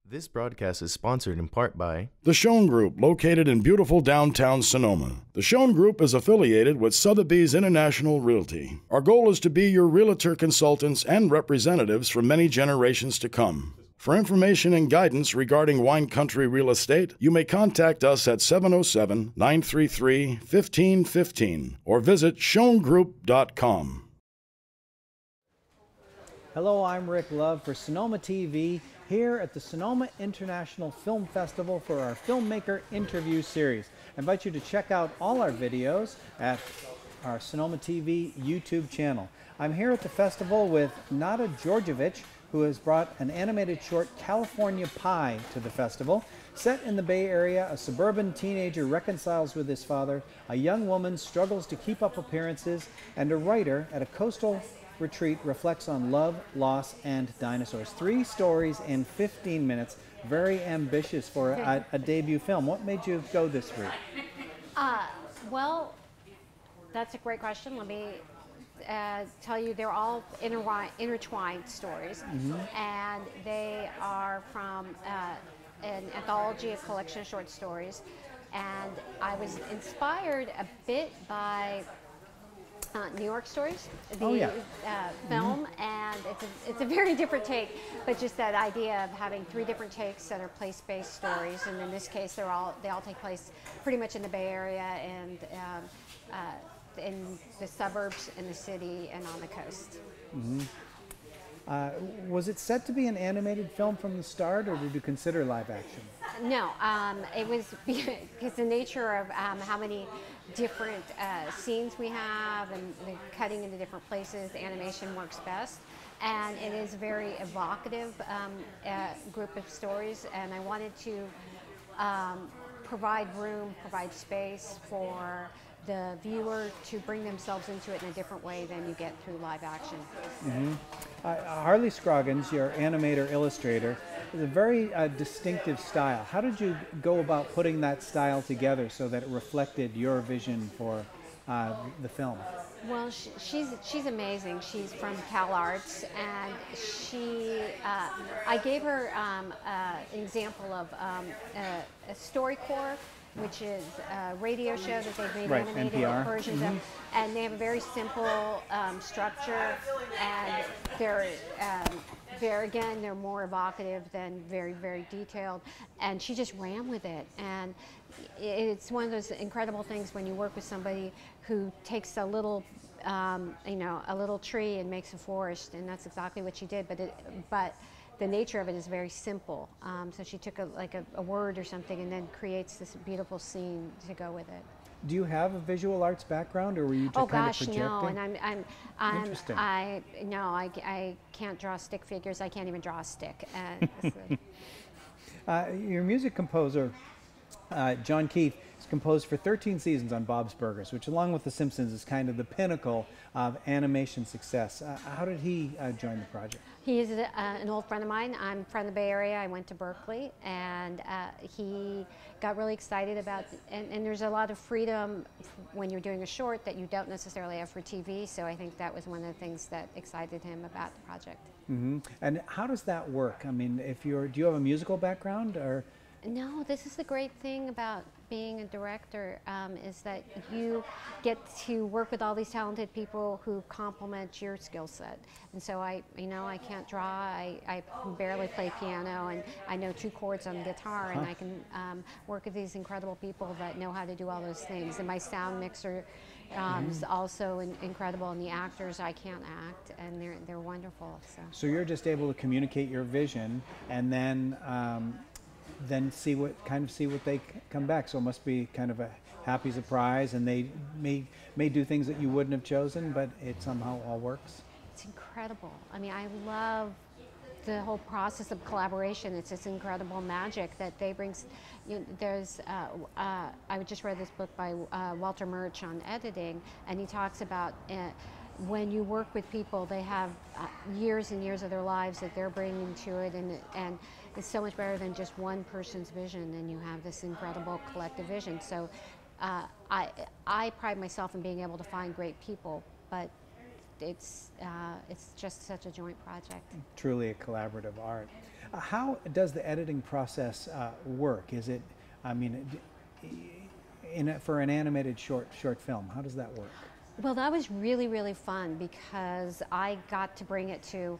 This broadcast is sponsored in part by The Schoen Group, located in beautiful downtown Sonoma. The Schoen Group is affiliated with Sotheby's International Realty. Our goal is to be your realtor consultants and representatives for many generations to come. For information and guidance regarding wine country real estate, you may contact us at 707-933-1515 or visit schoengroup.com. Hello, I'm Rick Love for Sonoma TV here at the Sonoma International Film Festival for our Filmmaker interview series. I invite you to check out all our videos at our Sonoma TV YouTube channel. I'm here at the festival with Djordjevich, who has brought an animated short, California Pie, to the festival. Set in the Bay Area, a suburban teenager reconciles with his father, a young woman struggles to keep up appearances, and a writer at a coastal retreat reflects on love, loss, and dinosaurs. 3 stories in 15 minutes. Very ambitious for a debut film. What made you go this route? Well, that's a great question. Let me tell you, they're all intertwined stories, and they are from an anthology, a collection of short stories. And I was inspired a bit by New York Stories, the film, and it's a very different take, but just that idea of having 3 different takes that are place-based stories, and in this case, they all take place pretty much in the Bay Area and in the suburbs, in the city, and on the coast. Was it set to be an animated film from the start, or did you consider live action? No, it was because the nature of how many different scenes we have and the cutting into different places, the animation works best. And it is a very evocative group of stories, and I wanted to provide room, provide space for the viewer to bring themselves into it in a different way than you get through live action. Harley Scroggins, your animator illustrator, is a very distinctive style. How did you go about putting that style together so that it reflected your vision for the film? Well, she's amazing. She's from Cal Arts, and I gave her an example of a StoryCorps, which is a radio show that they've made animated NPR. versions of, and they have a very simple structure, and they're more evocative than very, very detailed, and she just ran with it. And it's one of those incredible things when you work with somebody who takes a little a little tree and makes a forest, and that's exactly what she did, but the nature of it is very simple. So she took a word or something and then creates this beautiful scene to go with it. Do you have a visual arts background, or were you just kind of projecting? No, and Interesting. I can't draw stick figures. I can't even draw a stick. Your music composer, John Keefe, has composed for 13 seasons on Bob's Burgers, which along with The Simpsons is kind of the pinnacle of animation success. How did he join the project? He is an old friend of mine. I'm from the Bay Area. I went to Berkeley, and he got really excited about, and there's a lot of freedom when you're doing a short that you don't necessarily have for TV, so I think that was one of the things that excited him about the project. And how does that work? I mean, do you have a musical background, or? No, this is the great thing about being a director, is that you get to work with all these talented people who complement your skill set. And so I can't draw, I can barely play piano, and I know 2 chords on the guitar, and I can work with these incredible people that know how to do all those things. And my sound mixer is also incredible, and the actors, I can't act, and they're wonderful. So you're just able to communicate your vision, and then see what they come back. So it must be kind of a happy surprise, and they may do things that you wouldn't have chosen, but it somehow all works. It's incredible. I mean, I love the whole process of collaboration. It's this incredible magic that they bring. I just read this book by Walter Murch on editing, and he talks about when you work with people, they have years and years of their lives that they're bringing to it, and it's so much better than just one person's vision, and you have this incredible collective vision. So I pride myself in being able to find great people, but it's just such a joint project. Truly a collaborative art. How does the editing process work? Is it, I mean, for an animated short film, how does that work? Well, that was really, really fun because I got to bring it to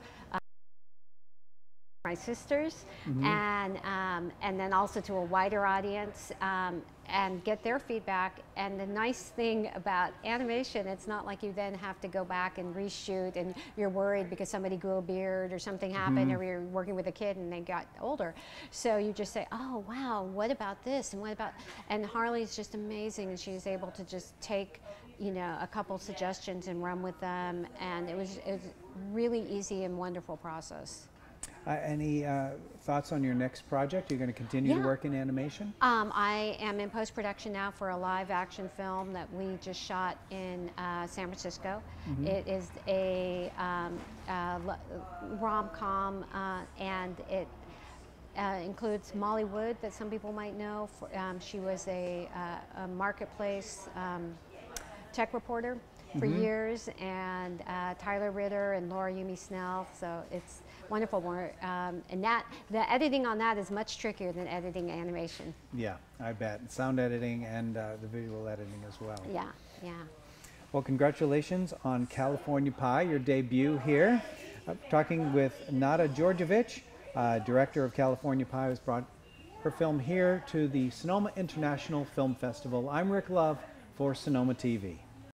my sisters, and then also to a wider audience, and get their feedback. And the nice thing about animation, it's not like you then have to go back and reshoot and you're worried because somebody grew a beard or something happened, or you're working with a kid and they got older. So you just say, oh wow, what about this, and what about, and Harley's just amazing, and she's able to just take, you know, a couple suggestions and run with them, and it was really easy and wonderful process. Any thoughts on your next project? You're going to continue to work in animation? I am in post-production now for a live-action film that we just shot in San Francisco. It is a rom-com, and it includes Molly Wood, that some people might know. She was a marketplace tech reporter for years, and Tyler Ritter and Laura Yumi Snell. So it's wonderful work, and that the editing on that is much trickier than editing animation. Yeah, I bet. Sound editing and the visual editing as well. Yeah, yeah. Well, congratulations on California Pie, your debut here. Talking with Nada Djordjevich, director of California Pie, who's brought her film here to the Sonoma International Film Festival. I'm Rick Love for Sonoma TV.